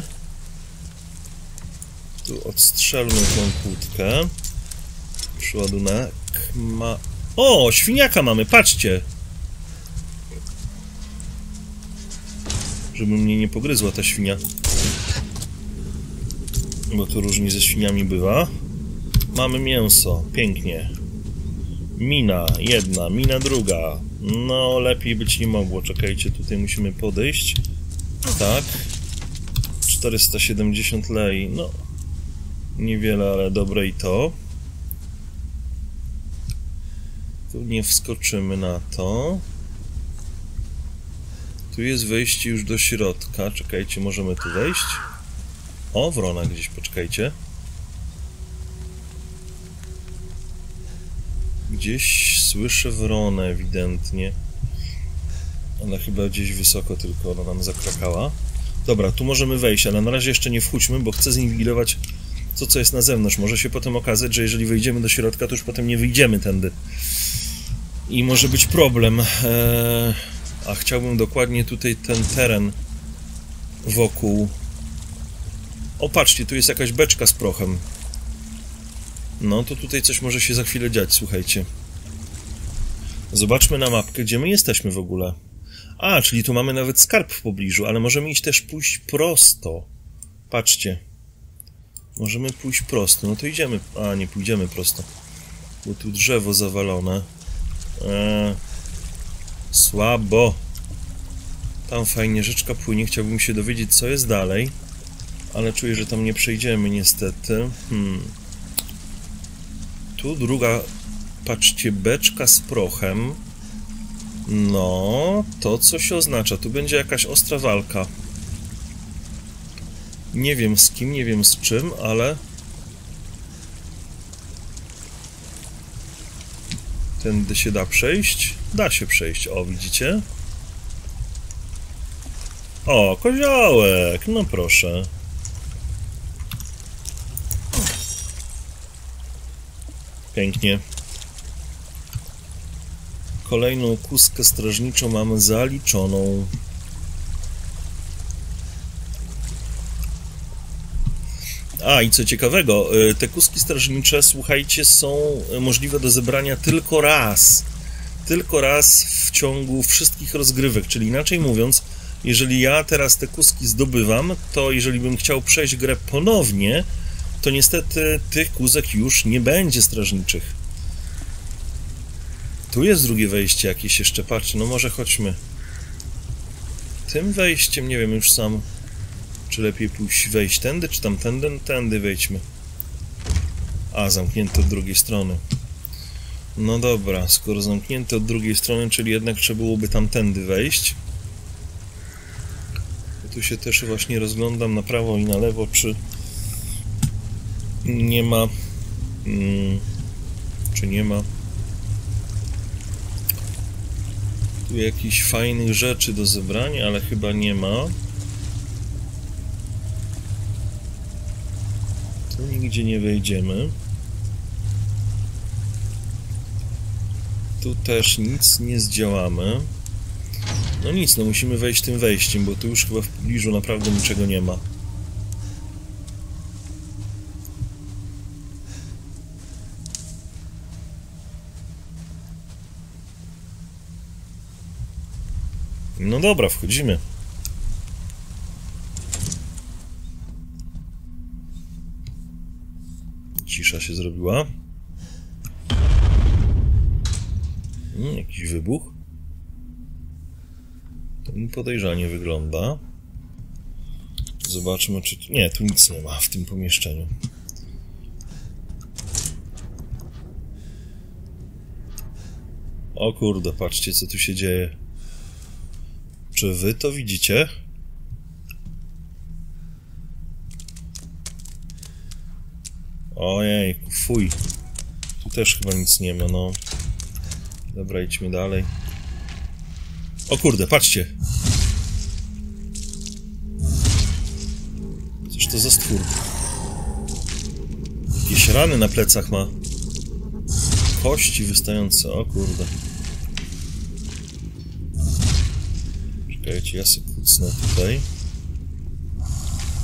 Tu odstrzelmy tą kłódkę. Przyładunek ma... O, świniaka mamy, patrzcie! Żeby mnie nie pogryzła ta świnia. Bo to różnie ze świniami bywa. Mamy mięso, pięknie. Mina jedna, mina druga. No, lepiej być nie mogło. Czekajcie, tutaj musimy podejść. Tak. czterysta siedemdziesiąt lei. No, niewiele, ale dobre i to. Tu nie wskoczymy na to. Tu jest wejście już do środka. Czekajcie, możemy tu wejść. O, wrona gdzieś, poczekajcie. Gdzieś słyszę wronę ewidentnie. Ona chyba gdzieś wysoko tylko ona nam zakrakała. Dobra, tu możemy wejść, ale na razie jeszcze nie wchódźmy, bo chcę zinwigilować to, co jest na zewnątrz. Może się potem okazać, że jeżeli wejdziemy do środka, to już potem nie wyjdziemy tędy. I może być problem. Eee, a chciałbym dokładnie tutaj ten teren wokół... O, patrzcie, tu jest jakaś beczka z prochem. No, to tutaj coś może się za chwilę dziać, słuchajcie. Zobaczmy na mapkę, gdzie my jesteśmy w ogóle. A, czyli tu mamy nawet skarb w pobliżu, ale możemy iść też pójść prosto. Patrzcie. Możemy pójść prosto. No to idziemy... A, nie pójdziemy prosto. Bo tu drzewo zawalone. Eee, słabo. Tam fajnie rzeczka płynie. Chciałbym się dowiedzieć, co jest dalej. Ale czuję, że tam nie przejdziemy niestety. Hmm. Tu druga, patrzcie, beczka z prochem. No, to coś oznacza. Tu będzie jakaś ostra walka. Nie wiem z kim, nie wiem z czym, ale... Tędy się da przejść? Da się przejść, o, widzicie? O, koziołek, no proszę. Pięknie. Kolejną kustkę strażniczą mamy zaliczoną. A, i co ciekawego, te kustki strażnicze, słuchajcie, są możliwe do zebrania tylko raz. Tylko raz w ciągu wszystkich rozgrywek, czyli inaczej mówiąc, jeżeli ja teraz te kustki zdobywam, to jeżeli bym chciał przejść grę ponownie, to niestety tych kózek już nie będzie strażniczych. Tu jest drugie wejście jakieś jeszcze, patrzcie, no może chodźmy. Tym wejściem, nie wiem już sam, czy lepiej pójść wejść tędy, czy tamtędy, no tędy wejdźmy. A, zamknięte od drugiej strony. No dobra, skoro zamknięte od drugiej strony, czyli jednak trzeba byłoby tamtędy wejść. Tu się też właśnie rozglądam na prawo i na lewo, czy nie ma... Hmm, czy nie ma... Tu jakichś fajnych rzeczy do zebrania, ale chyba nie ma. Tu nigdzie nie wejdziemy. Tu też nic nie zdziałamy. No nic, no musimy wejść tym wejściem, bo tu już chyba w pobliżu naprawdę niczego nie ma. No dobra, wchodzimy. Cisza się zrobiła. Hmm, jakiś wybuch. To mi podejrzanie wygląda. Zobaczmy, czy... Nie, tu nic nie ma w tym pomieszczeniu. O kurde, patrzcie, co tu się dzieje. Czy wy to widzicie? Ojej, fuj. Tu też chyba nic nie ma, no. Dobra, idźmy dalej. O kurde, patrzcie! Cóż to za stwór? Jakieś rany na plecach ma. Kości wystające, o kurde. Czekajcie, ja sobie kucnę tutaj.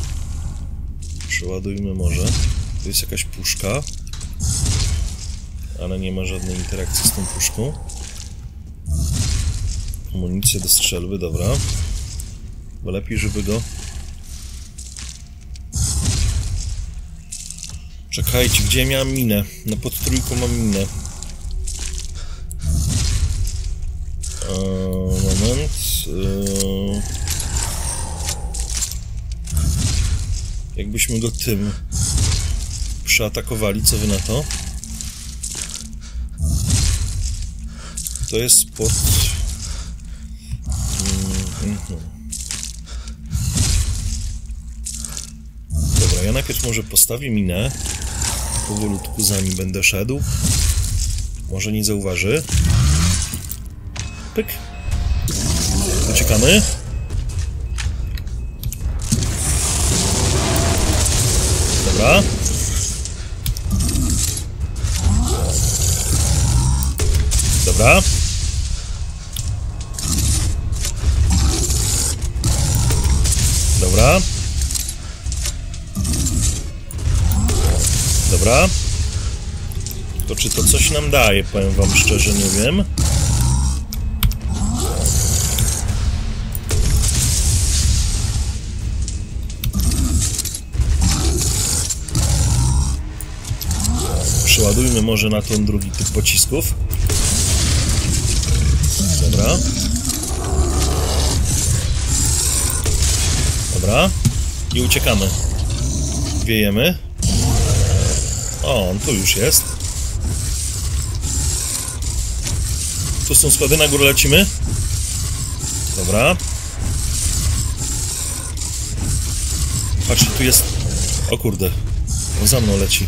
Przeładujmy może. Tu jest jakaś puszka. ale nie ma żadnej interakcji z tą puszką. Amunicję do strzelby, dobra. Bo lepiej, żeby go... Czekajcie, gdzie ja miałem minę? Na podtrójku mam minę. Eee, moment. Eee... Jakbyśmy go tym przeatakowali, co wy na to? To jest pod... Mm, mm. Dobra, ja najpierw może postawię minę. Powolutku za nim będę szedł. Może nie zauważy. Pyk. Uciekamy. Dobra. Dobra. Dobra. Dobra. To czy to coś nam daje? Powiem wam szczerze, nie wiem. Przeładujmy może na ten drugi typ pocisków. Dobra. Dobra. I uciekamy. Wiejemy. O, on tu już jest. Tu są schody, na górę lecimy. Dobra. Patrzcie, tu jest... O kurde. On za mną leci.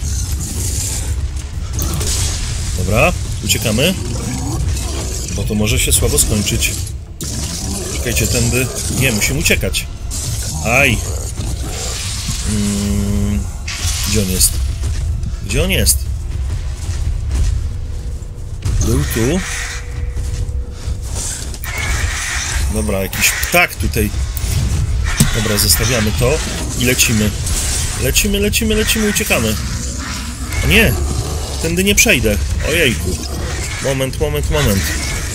Dobra, uciekamy. Bo to może się słabo skończyć. Czekajcie, tędy... Nie, musimy uciekać. Aj. Hmm. Gdzie on jest? Gdzie on jest? Był tu. Dobra, jakiś ptak tutaj. Dobra, zostawiamy to i lecimy. Lecimy, lecimy, lecimy, uciekamy. A nie, tędy nie przejdę. Ojejku. Moment, moment, moment.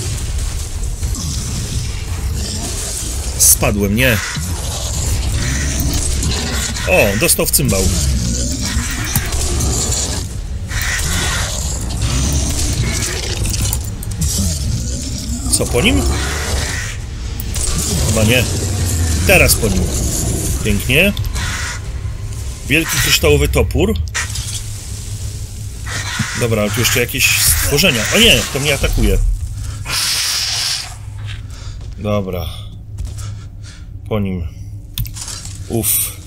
Spadłem, nie. O, dostał w cymbał. Co, po nim? Chyba nie. Teraz po nim. Pięknie. Wielki kryształowy topór. Dobra, ale tu jeszcze jakieś stworzenia. O nie, to mnie atakuje. Dobra. Po nim. Uff.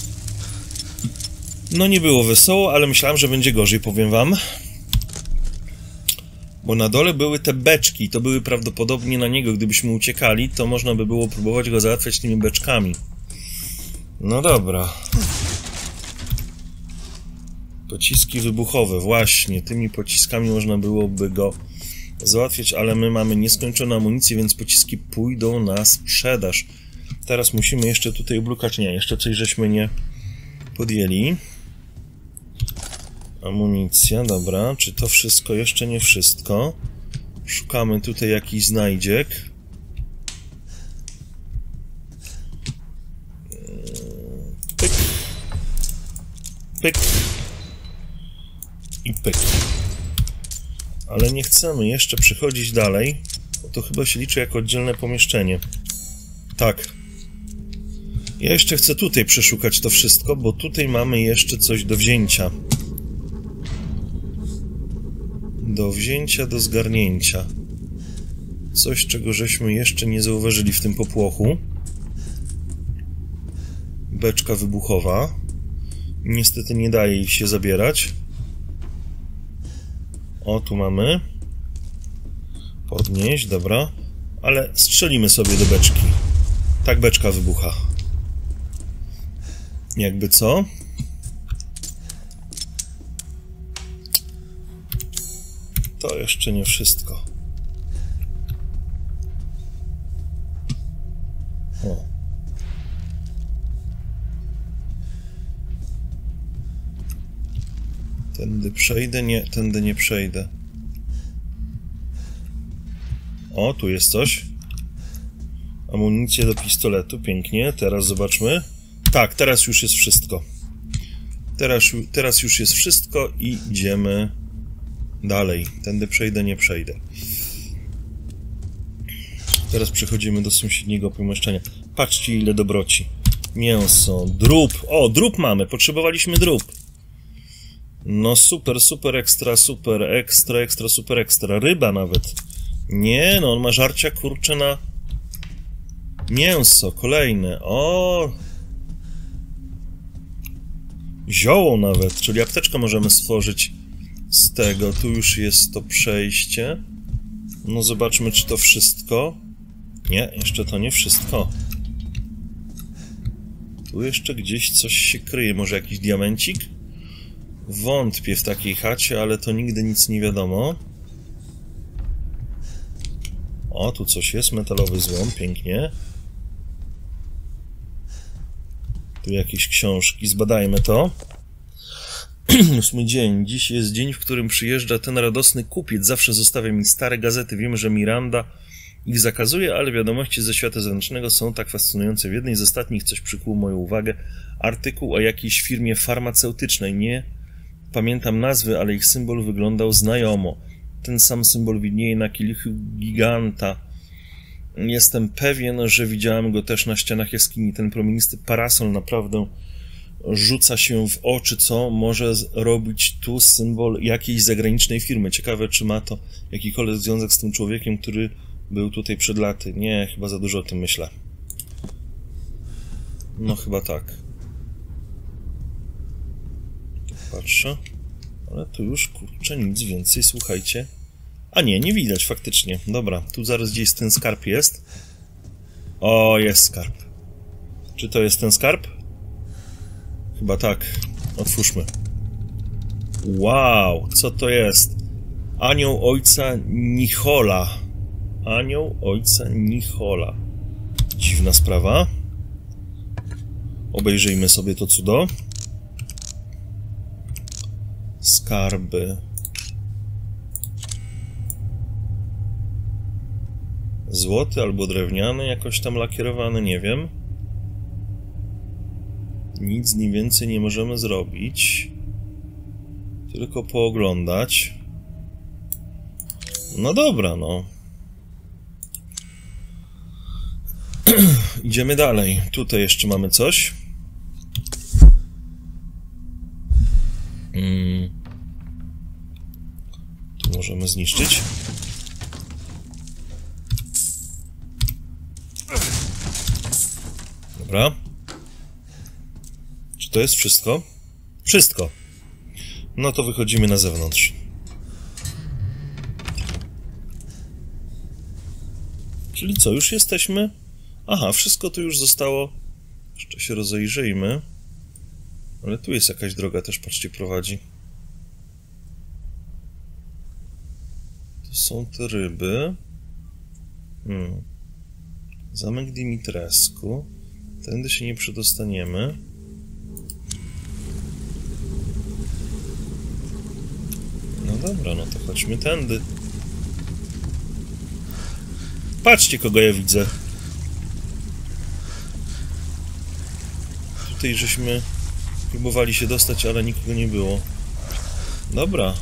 No nie było wesoło, ale myślałem, że będzie gorzej, powiem wam. Bo na dole były te beczki, to były prawdopodobnie na niego, gdybyśmy uciekali, to można by było próbować go załatwiać tymi beczkami. No dobra. Pociski wybuchowe, właśnie, tymi pociskami można byłoby go załatwiać, ale my mamy nieskończoną amunicję, więc pociski pójdą na sprzedaż. Teraz musimy jeszcze tutaj oblukać, nie, jeszcze coś żeśmy nie podjęli. Amunicja, dobra, czy to wszystko? Jeszcze nie wszystko. Szukamy tutaj jakichś znajdziek. Pyk. Pyk. I pyk. Ale nie chcemy jeszcze przechodzić dalej, bo to chyba się liczy jako oddzielne pomieszczenie. Tak. Ja jeszcze chcę tutaj przeszukać to wszystko, bo tutaj mamy jeszcze coś do wzięcia. Do wzięcia, do zgarnięcia. Coś, czego żeśmy jeszcze nie zauważyli w tym popłochu. Beczka wybuchowa. Niestety nie daje ich się zabierać. O, tu mamy. Podnieść, dobra. Ale strzelimy sobie do beczki. Tak beczka wybucha. Jakby co? To jeszcze nie wszystko. O. Tędy przejdę? Nie, tędy nie przejdę. O, tu jest coś. Amunicję do pistoletu, pięknie. Teraz zobaczmy. Tak, teraz już jest wszystko. Teraz, teraz już jest wszystko i idziemy dalej. Tędy przejdę, nie przejdę. Teraz przechodzimy do sąsiedniego pomieszczenia. Patrzcie, ile dobroci. Mięso, drób. O, drób mamy, potrzebowaliśmy drób. No super, super, ekstra, super, ekstra, ekstra, super, ekstra. Ryba nawet. Nie, no on ma żarcia, kurczę, na mięso, kolejne. O! Zioło nawet, czyli apteczkę możemy stworzyć z tego. Tu już jest to przejście. No zobaczmy, czy to wszystko. Nie, jeszcze to nie wszystko. Tu jeszcze gdzieś coś się kryje. Może jakiś diamencik? Wątpię w takiej chacie, ale to nigdy nic nie wiadomo. O, tu coś jest. Metalowy złom, pięknie. Tu jakieś książki. Zbadajmy to. Ósmy dzień. Dziś jest dzień, w którym przyjeżdża ten radosny kupiec. Zawsze zostawia mi stare gazety. Wiem, że Miranda ich zakazuje, ale wiadomości ze świata zewnętrznego są tak fascynujące. W jednej z ostatnich coś przykuło moją uwagę. Artykuł o jakiejś firmie farmaceutycznej. Nie pamiętam nazwy, ale ich symbol wyglądał znajomo. Ten sam symbol widnieje na kielichu giganta. Jestem pewien, że widziałem go też na ścianach jaskini. Ten promienisty parasol naprawdę rzuca się w oczy, co może robić tu symbol jakiejś zagranicznej firmy. Ciekawe, czy ma to jakikolwiek związek z tym człowiekiem, który był tutaj przed laty. Nie, chyba za dużo o tym myślę. No chyba tak. Patrzę. Ale tu już, kurczę, nic więcej, słuchajcie. A nie, nie widać faktycznie. Dobra, tu zaraz gdzieś ten skarb jest. O, jest skarb. Czy to jest ten skarb? Chyba tak. Otwórzmy. Wow, co to jest? Anioł ojca Nichola. Anioł ojca Nichola. Dziwna sprawa. Obejrzyjmy sobie to cudo. Skarby. Złoty albo drewniany, jakoś tam lakierowany, nie wiem. Nic z nim więcej nie możemy zrobić. Tylko pooglądać. No dobra, no. Idziemy dalej. Tutaj jeszcze mamy coś. Hmm. Tu możemy zniszczyć. Dobra. Czy to jest wszystko? Wszystko. No to wychodzimy na zewnątrz. Czyli co, już jesteśmy? Aha, wszystko tu już zostało. Jeszcze się rozejrzyjmy. Ale tu jest jakaś droga też, patrzcie, prowadzi. Tu są te ryby. Hmm. Zamek Dimitrescu. Tędy się nie przedostaniemy. No dobra, no to chodźmy tędy. Patrzcie, kogo ja widzę. Tutaj żeśmy próbowali się dostać, ale nikogo nie było. Dobra.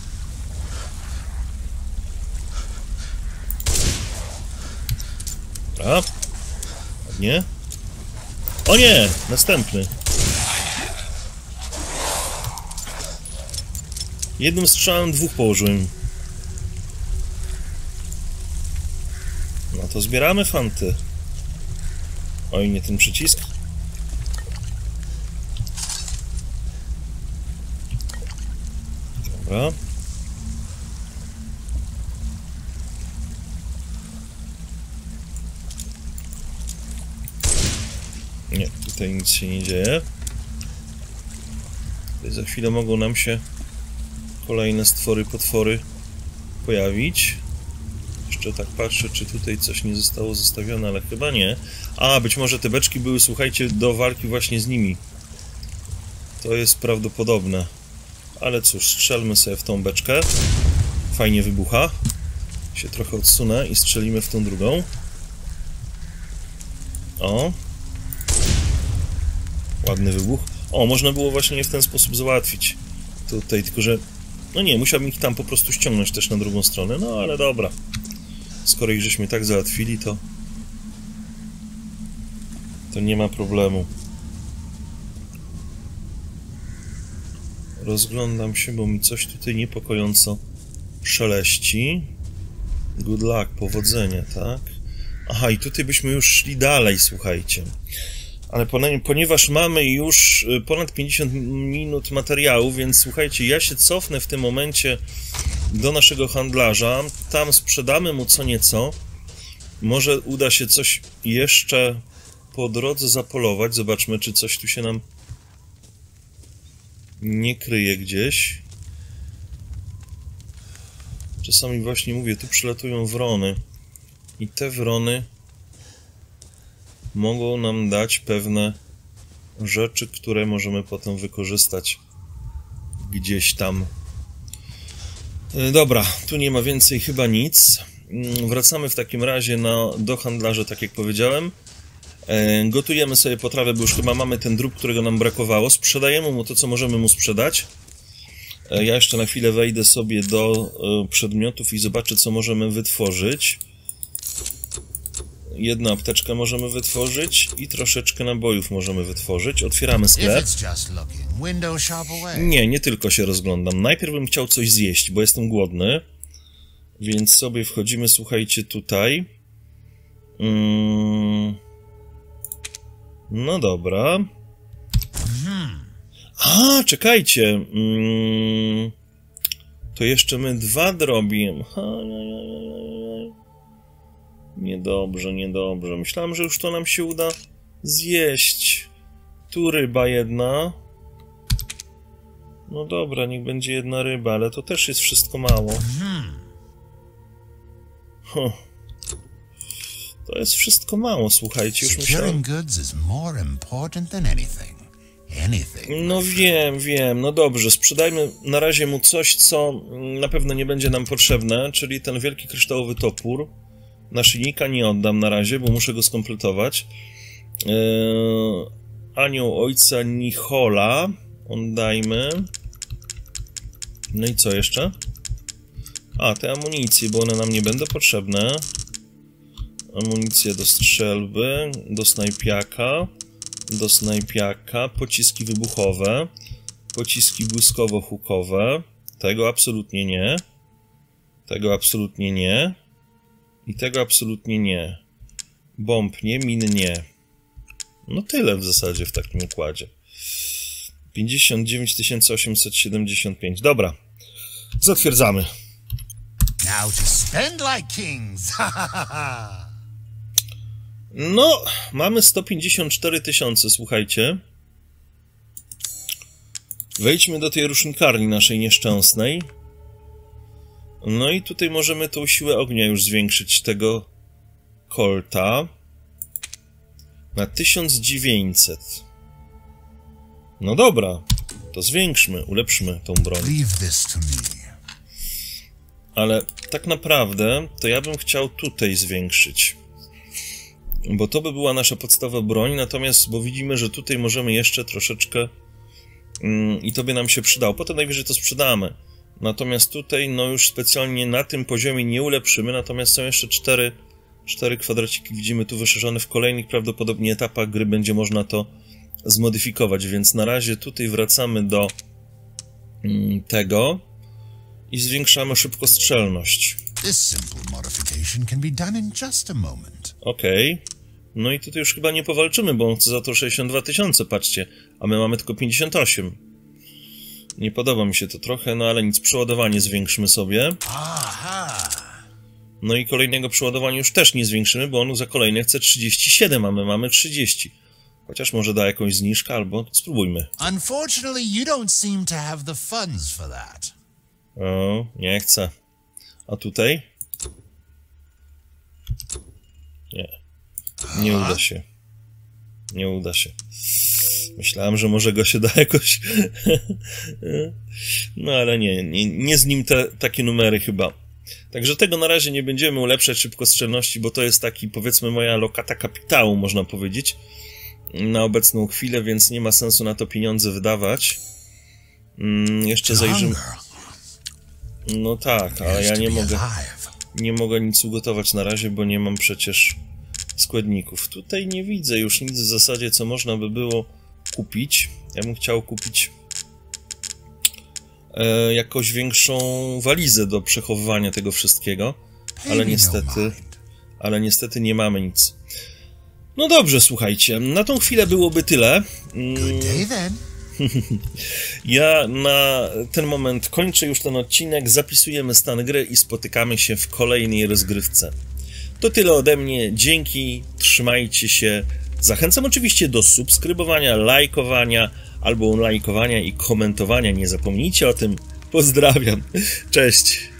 Dobra. Ładnie. O nie! Następny. Jednym strzałem dwóch położyłem. No to zbieramy fanty. Oj, nie ten przycisk. Dobra. Nie, tutaj nic się nie dzieje. Tutaj za chwilę mogą nam się kolejne stwory, potwory pojawić. Jeszcze tak patrzę, czy tutaj coś nie zostało zostawione, ale chyba nie. A, być może te beczki były, słuchajcie, do walki właśnie z nimi. To jest prawdopodobne. Ale cóż, strzelmy sobie w tą beczkę. Fajnie wybucha. się trochę odsunę i strzelimy w tą drugą. O. Ładny wybuch. O, można było właśnie w ten sposób załatwić. Tutaj, tylko że... No nie, musiałbym ich tam po prostu ściągnąć też na drugą stronę. No, ale dobra. Skoro ich żeśmy tak załatwili, to... To nie ma problemu. Rozglądam się, bo mi coś tutaj niepokojąco szeleści. Good luck, powodzenia, tak? Aha, i tutaj byśmy już szli dalej, słuchajcie. Ale ponieważ mamy już ponad pięćdziesiąt minut materiału, więc słuchajcie, ja się cofnę w tym momencie do naszego handlarza. Tam sprzedamy mu co nieco. Może uda się coś jeszcze po drodze zapolować. Zobaczmy, czy coś tu się nam nie kryje gdzieś. Czasami właśnie mówię, tu przylatują wrony. I te wrony mogą nam dać pewne rzeczy, które możemy potem wykorzystać gdzieś tam. Dobra, tu nie ma więcej chyba nic. Wracamy w takim razie na, do handlarza, tak jak powiedziałem. Gotujemy sobie potrawę, bo już chyba mamy ten drób, którego nam brakowało. Sprzedajemy mu to, co możemy mu sprzedać. Ja jeszcze na chwilę wejdę sobie do przedmiotów i zobaczę, co możemy wytworzyć. Jedną apteczkę możemy wytworzyć i troszeczkę nabojów możemy wytworzyć. Otwieramy sklep. Nie, nie tylko się rozglądam. Najpierw bym chciał coś zjeść, bo jestem głodny. Więc sobie wchodzimy, słuchajcie, tutaj. Mm. No dobra. A, czekajcie. Mm. To jeszcze my dwa drobiemy. Niedobrze, niedobrze. Myślałem, że już to nam się uda zjeść. Tu ryba jedna. No dobra, niech będzie jedna ryba, ale to też jest wszystko mało. Huh. To jest wszystko mało, słuchajcie, już myślałem... No wiem, wiem, no dobrze, sprzedajmy na razie mu coś, co na pewno nie będzie nam potrzebne, czyli ten wielki kryształowy topór. Naszyjnika nie oddam na razie, bo muszę go skompletować. Eee, anioł ojca Nichola oddajmy. No i co jeszcze? A, te amunicje, bo one nam nie będą potrzebne. Amunicje do strzelby, do snajpiaka, do snajpiaka, pociski wybuchowe, pociski błyskowo-hukowe. Tego absolutnie nie. Tego absolutnie nie. I tego absolutnie nie. Bomb nie, min nie. No tyle w zasadzie w takim układzie. pięćdziesiąt dziewięć tysięcy osiemset siedemdziesiąt pięć. Dobra. Zatwierdzamy. Now to spend like kings. No, mamy sto pięćdziesiąt cztery tysiące, słuchajcie. Wejdźmy do tej rusznikarni naszej nieszczęsnej. No i tutaj możemy tą siłę ognia już zwiększyć tego Colta na tysiąc dziewięćset. No dobra, to zwiększmy, ulepszmy tą broń. Ale tak naprawdę to ja bym chciał tutaj zwiększyć. Bo to by była nasza podstawowa broń, natomiast, bo widzimy, że tutaj możemy jeszcze troszeczkę mm, i to by nam się przydało. Potem najwyżej to sprzedamy. Natomiast tutaj, no już specjalnie na tym poziomie nie ulepszymy, natomiast są jeszcze cztery, cztery kwadraciki, widzimy tu wyszerzone. W kolejnych prawdopodobnie etapach gry będzie można to zmodyfikować, więc na razie tutaj wracamy do mm, tego i zwiększamy szybkostrzelność. Okej. Okay. No i tutaj już chyba nie powalczymy, bo on chce za to sześćdziesiąt dwa tysiące, patrzcie, a my mamy tylko pięćdziesiąt osiem. Nie podoba mi się to trochę, no ale nic, przeładowanie zwiększmy sobie. No i kolejnego przeładowania już też nie zwiększymy, bo on za kolejne chce trzydzieści siedem, a my mamy trzydzieści. Chociaż może da jakąś zniżkę, albo spróbujmy. Unfortunately, you don't seem to have the funds for that. O, nie chcę. A tutaj? Nie. Nie uda się. Nie uda się. Myślałem, że może go się da jakoś... No ale nie, nie, nie z nim te takie numery chyba. Także tego na razie nie będziemy ulepszać szybkostrzelności, bo to jest taki, powiedzmy, moja lokata kapitału, można powiedzieć, na obecną chwilę, więc nie ma sensu na to pieniądze wydawać. Mm, jeszcze zajrzymy... No tak, ale ja nie mogę... Nie mogę nic ugotować na razie, bo nie mam przecież składników. Tutaj nie widzę już nic w zasadzie, co można by było kupić. Ja bym chciał kupić e, jakąś większą walizę do przechowywania tego wszystkiego, ale niestety, ale niestety nie mamy nic. No dobrze, słuchajcie, na tą chwilę byłoby tyle. Good day then. Ja na ten moment kończę już ten odcinek, zapisujemy stan gry i spotykamy się w kolejnej rozgrywce. To tyle ode mnie, dzięki, trzymajcie się. Zachęcam oczywiście do subskrybowania, lajkowania, albo lajkowania i komentowania, nie zapomnijcie o tym. Pozdrawiam, cześć!